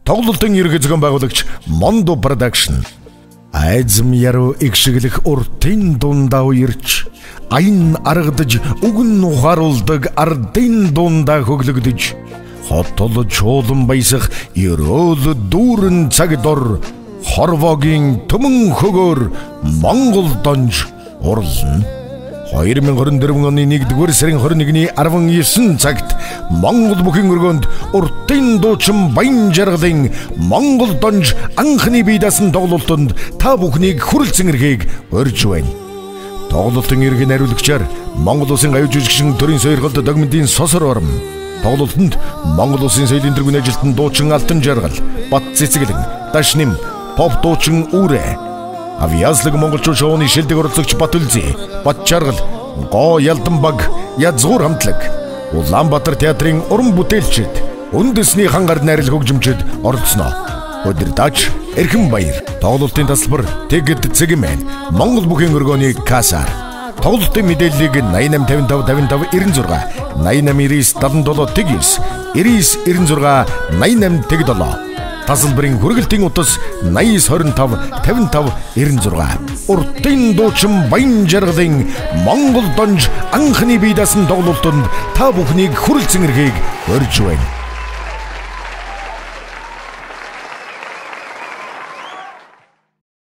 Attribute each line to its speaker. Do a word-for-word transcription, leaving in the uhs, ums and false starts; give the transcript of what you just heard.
Speaker 1: Тоглолтын ерөнхий байгуулагч Mondo Production. Айзм яруу экшиглэх уртын дундаа уярч, аян аргадж үгэн ухааруулдаг ардын дундаа хөглөгдөж, хотол чуулан баясах ерөөл дүүрэн цаг дор, хорвогийн төмөн хөгөөр Монгол донж урлана. two thousand twenty-four оны нэгдүгээр сарын twenty-first-ний nineteen цагт Монгол бүхэн өргөнд уртын дуучин Баян жаргалын Монгол донж анхны бие даасан тоглолтод та бүхнийг хүрэлцэн эрхийг урьж байна. Тоглолтын эрхийн хариулагчаар Монгол улсын аюул жүжигчин төрийн сойрхолд догмдын сосор ором. Тоглолтод Монгол улсын соёлын тэргүүн ажилтан дуучин Алтан жаргал, Бат цэцэглэн, Дашним, Поп дуучин Үрэ, Авьяаслаг монголчууд шоуны шилдэг оролцогч Бат Үлзий, Бат жаргал, Гоо Ялданбаг, Язгуур хамтлаг, Улаанбаатар театрын уран бүтээлчид, үндэсний хангар найрал хөгжимчид оролцсноо. Өдөртач эрхэм баяр. Тоглолтын тасалбар Тэгэд Цэгмэн, Монгол бүхэн өргөөний Касар. Тоглолтын мэдээллийг eighty-eight fifty-five fifty-five ninety-eight ninety-nine seventy-seven Тэгс ninety-nine ninety-eight ninety-eight seventy-seven Тасалбарын хүргэлтийн утас eighty-nine twenty-five fifty-five ninety-six Уртын дуучин Баян жаргалын Монгол донж анхны бие даасан тоглолтод та бүхнийг хүрэлцэн эрхийг урьж байна.